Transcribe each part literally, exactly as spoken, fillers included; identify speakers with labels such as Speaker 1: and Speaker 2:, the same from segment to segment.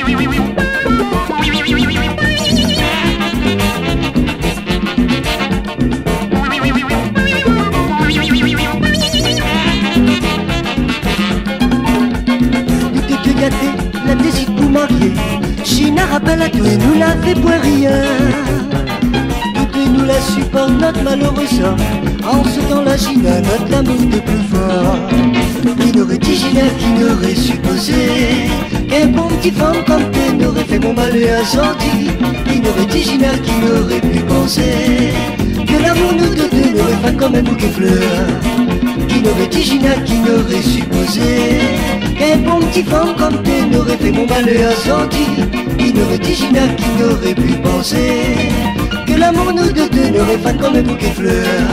Speaker 1: La décide pour marier, China rappelle à tout et nous la fait pour rien. Toutes nous la supportent notre malheureux sort. En ce temps-là, China, notre amour de plus fort. Qui n'aurait dit China, qui n'aurait supposé qu'un bon petit femme comme toi n'aurait fait mon malheur assorti. Qui n'aurait dit China, qui n'aurait pu penser que l'amour nous deux deux n'aurait fait comme un bouquet de fleurs. Qui n'aurait dit Gina, qui n'aurait supposé qu'un bon petit femme comme toi n'aurait fait mon malheur assorti. Qui n'aurait dit Gina, qui n'aurait pu penser que l'amour nous deux deux n'aurait fait comme un bouquet de fleurs.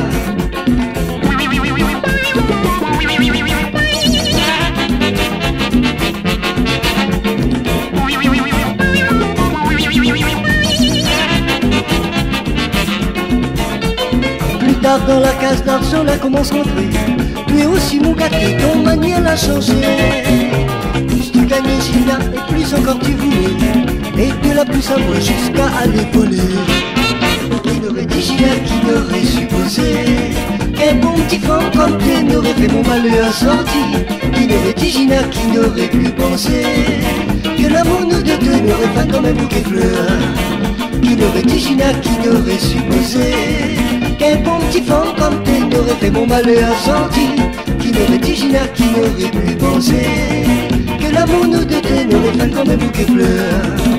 Speaker 1: Plus tard dans la case d'argent, là commence à rentrer. Tu es aussi mon gâté, ton manière l'a changé. Plus tu gagnais Gina, et plus encore tu voulais. Et de la plus à moi jusqu'à aller voler. Qui n'aurait dit Gina, qui n'aurait supposé qu'un bon petit femme comme toi n'aurait fait mon malheur assorti. Qui n'aurait dit Gina, qui n'aurait pu penser que l'amour nous deux deux n'aurait pas comme un bouquet de fleurs. Qui n'aurait dit Gina, qui n'aurait supposé qu'un bon petit femme comme toi n'aurait fait mon malheur assorti. Qui n'aurait dit Gina, qui n'aurait pu penser que l'amour nous deux deux n'aurait pas comme un bouquet de fleurs.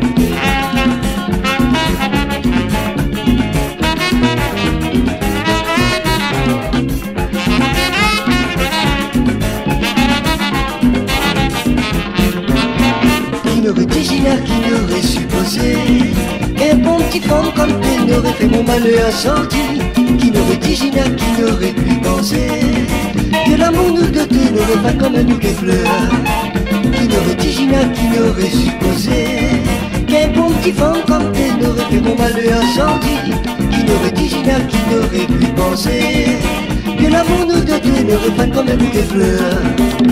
Speaker 1: Qui n'aurait dit Gina, qui n'aurait supposé qu'un bon petit femme comme toi n'aurait fait mon malheur assorti. Qui n'aurait dit Gina, qui n'aurait pu penser que l'amour nous deux deux n'aurait pas comme un bouquet de fleurs. Qui n'aurait dit Gina, qui n'aurait supposé qu'un bon petit femme comme toi n'aurait fait mon malheur assorti. Qui n'aurait dit Gina, qui n'aurait pu penser que l'amour nous deux deux n'aurait pas comme un bouquet de fleurs.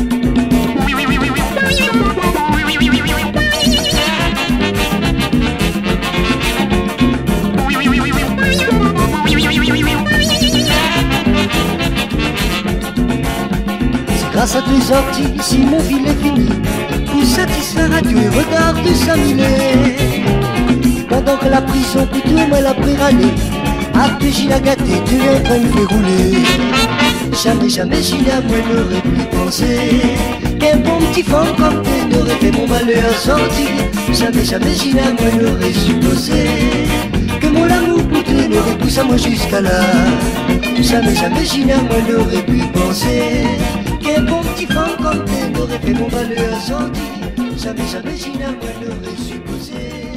Speaker 1: Grâce à tes sorties, si mon fil est fini, pour satisfaire à Dieu, regarde s'amuler. Pendant que la prison pour tout moi l'a pris râler, à tes Gina gâté, tu es en train de faire rouler. Jamais, jamais Gina, moi n'aurais pu penser qu'un bon petit femme comme toi n'aurait fait mon malheur assorti. Jamais, jamais Gina, moi n'aurais supposé que mon amour pour toi n'aurait poussé à moi jusqu'à là. Jamais, jamais Gina, moi n'aurais pu penser qu'un bon petit femme comme toi n'aurait fait mon malheur assorti. Jamais, jamais Gina, moi n'aurais supposé